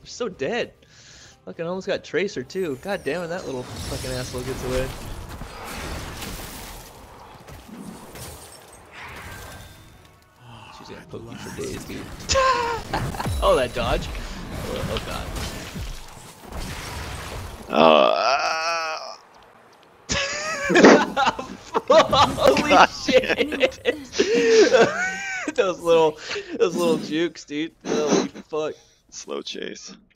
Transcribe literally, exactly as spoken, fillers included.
They're so dead. Fucking almost got Tracer too. God damn it, that little fucking asshole gets away. She's gonna poke you for days, dude. Oh, that dodge. Oh, oh god. Uh, Holy God. shit! those little, those little jukes, dude. Holy fuck. Slow chase.